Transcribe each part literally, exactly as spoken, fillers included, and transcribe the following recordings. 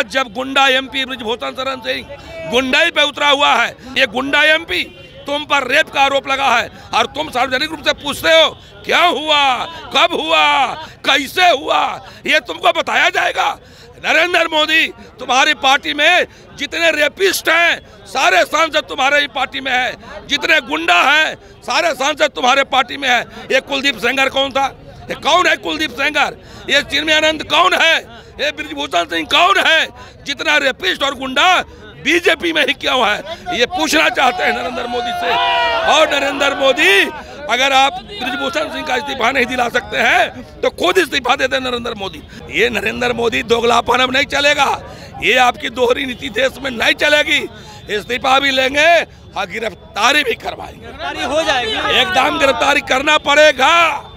आज जब गुंडा एमपी ब्रिजभूषण शरण सिंह गुंडाई पे उतरा हुआ है, ये गुंडा एमपी तुम पर रेप का आरोप लगा है और तुम सार्वजनिक रूप से पूछते हो क्या हुआ, कब हुआ, कैसे हुआ, ये तुमको बताया जाएगा। नरेंद्र मोदी तुम्हारी पार्टी में जितने रेपिस्ट हैं सारे सांसद तुम्हारे ही पार्टी में है, जितने गुंडा हैं सारे सांसद तुम्हारे पार्टी में है। ये कुलदीप सेंगर कौन था? ये कौन है कुलदीप सेंगर? ये चिन्मयानंद कौन है? ये ब्रिजभूषण सिंह कौन है? जितना रेपिस्ट और गुंडा बीजेपी में ही क्यों है, ये पूछना चाहते हैं नरेंद्र मोदी से। और नरेंद्र मोदी अगर आप ब्रिजभूषण सिंह का इस्तीफा नहीं दिला सकते हैं तो खुद इस्तीफा दे दें नरेंद्र मोदी। ये नरेंद्र मोदी दोगलापन अब नहीं चलेगा, ये आपकी दोहरी नीति देश में नहीं चलेगी। इस्तीफा भी लेंगे और गिरफ्तारी भी करवाएंगे, गिरफ्तारी हो जाएगी, एकदम गिरफ्तारी करना पड़ेगा।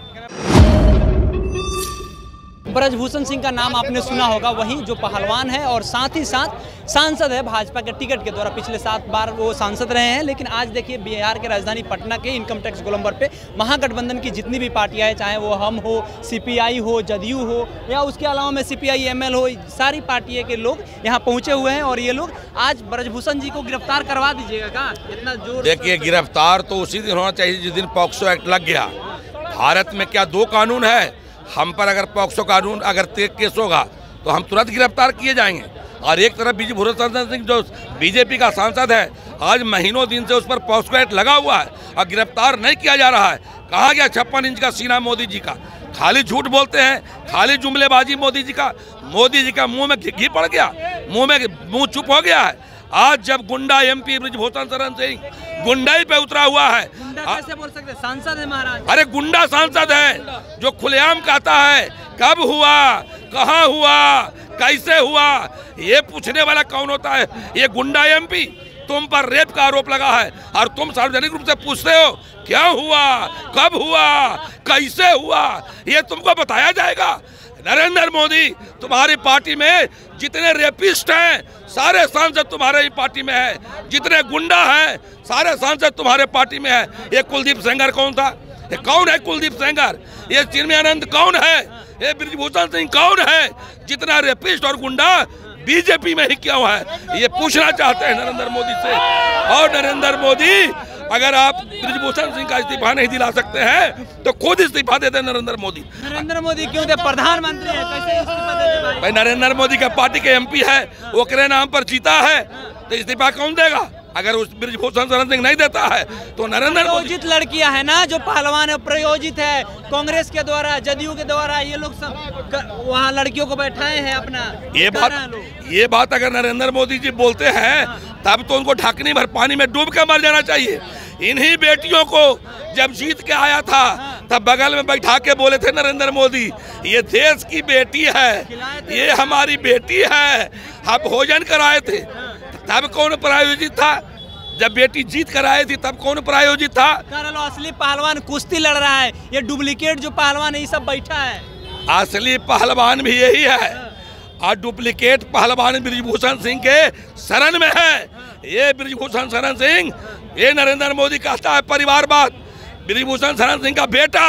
ब्रजभूषण सिंह का नाम आपने सुना होगा, वहीं जो पहलवान है और साथ ही साथ सांसद है भाजपा के टिकट के द्वारा, पिछले सात बार वो सांसद रहे हैं। लेकिन आज देखिए बिहार के राजधानी पटना के इनकम टैक्स गोलंबर पे महागठबंधन की जितनी भी पार्टियां हैं, चाहे वो हम हो, सीपीआई हो, जदयू हो या उसके अलावा में सीपीआई एमएल हो, सारी पार्टियों के लोग यहाँ पहुंचे हुए हैं और ये लोग आज ब्रजभूषण जी को गिरफ्तार करवा दीजिएगा का इतना जोर। देखिए गिरफ्तार तो उसी दिन होना चाहिए जिस दिन पॉक्सो एक्ट लग गया। भारत में क्या दो कानून है? हम पर अगर पॉक्सो कानून अगर केस होगा तो हम तुरंत गिरफ्तार किए जाएंगे। और एक तरफ ब्रिजभूषण सिंह जो बीजेपी का सांसद है, आज महीनों दिन से उस पर पॉक्सो एक्ट लगा हुआ है और गिरफ्तार नहीं किया जा रहा है। कहा गया छप्पन इंच का सीना मोदी जी का? खाली झूठ बोलते हैं, खाली जुमलेबाजी मोदी जी का। मोदी जी का मुंह में घी पड़ गया, मुंह में मुंह चुप हो गया है। आज जब गुंडा एमपी ब्रिजभूषण शरण सिंह गुंडाई पे उतरा हुआ है, गुंडा कैसे बोल सकते? सांसद है महाराज। अरे गुंडा सांसद है जो खुलेआम कहता है कब हुआ, कहाँ हुआ, कैसे हुआ, ये पूछने वाला कौन होता है? ये गुंडा एमपी तुम पर रेप का आरोप लगा है और तुम सार्वजनिक रूप से पूछते हो क्या हुआ, कब हुआ, कैसे हुआ, ये तुमको बताया जाएगा। नरेंद्र मोदी तुम्हारी पार्टी में जितने रेपिस्ट हैं सारे सांसद तुम्हारे ही पार्टी में है, जितने गुंडा हैं सारे सांसद तुम्हारे पार्टी में है। ये कुलदीप सेंगर कौन था? ये कौन है कुलदीप सेंगर? ये चिन्मयानंद कौन है? ये ब्रिजभूषण सिंह कौन है? जितना रेपिस्ट और गुंडा बीजेपी में ही क्यों है, ये पूछना चाहते हैं नरेंद्र मोदी से। और नरेंद्र मोदी अगर आप ब्रिजभूषण सिंह का इस्तीफा नहीं दिला सकते हैं तो खुद इस्तीफा दे दें नरेंद्र मोदी। नरेंद्र मोदी क्यों दे? प्रधानमंत्री है, कैसे इस्तीफा दे दे भाई? भाई नरेंद्र मोदी का पार्टी के एमपी है, वो करे नाम पर जीता है तो इस्तीफा कौन देगा? अगर उस ब्रिजभूषण शरण सिंह नहीं देता है तो नरेंद्र प्रयोजित लड़कियां है ना जो पहलवान है, प्रयोजित है कांग्रेस के द्वारा, जदयू के द्वारा, ये लोग सब वहाँ लड़कियों को बैठाए हैं अपना। ये बात ये बात अगर नरेंद्र मोदी जी बोलते हैं तब तो उनको ढकनी भर पानी में डूब के मर जाना चाहिए। इन्हीं बेटियों को जब जीत के आया था तब बगल में बैठा के बोले थे नरेंद्र मोदी ये देश की बेटी है, ये हमारी बेटी है, हम भोजन कराए थे। तब कौन प्रायोजित था? जब बेटी जीत कर आई थी तब कौन प्रायोजित था? लो असली पहलवान कुश्ती लड़ रहा है, ये डुप्लीकेट जो पहलवान है ये सब बैठा है। असली पहलवान भी यही है और डुप्लीकेट पहलवान ब्रिजभूषण सिंह के शरण में है। ये ब्रिजभूषण शरण सिंह, ये नरेंद्र मोदी कहता है परिवारवाद, ब्रिजभूषण शरण सिंह का बेटा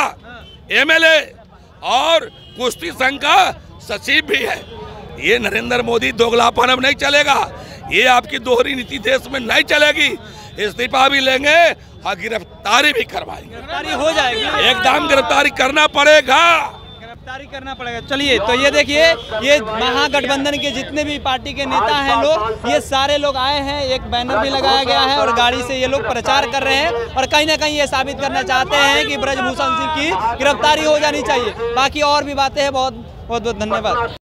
एमएलए और कुश्ती संघ का सचिव भी है। ये नरेंद्र मोदी दोगलापन अब नहीं चलेगा, ये आपकी दोहरी नीति देश में नहीं चलेगी। इस्तीफा भी लेंगे और गिरफ्तारी भी करवाएंगे, गिरफ्तारी हो जाएगी, एकदम गिरफ्तारी करना पड़ेगा, गिरफ्तारी करना पड़ेगा। चलिए तो ये देखिए ये महागठबंधन के जितने भी पार्टी के नेता हैं लोग, ये सारे लोग आए हैं, एक बैनर भी लगाया गया है और गाड़ी से ये लोग प्रचार कर रहे हैं और कहीं ना कहीं ये साबित करना चाहते हैं कि ब्रजभूषण सिंह की गिरफ्तारी हो जानी चाहिए। बाकी और भी बातें हैं, बहुत बहुत बहुत धन्यवाद।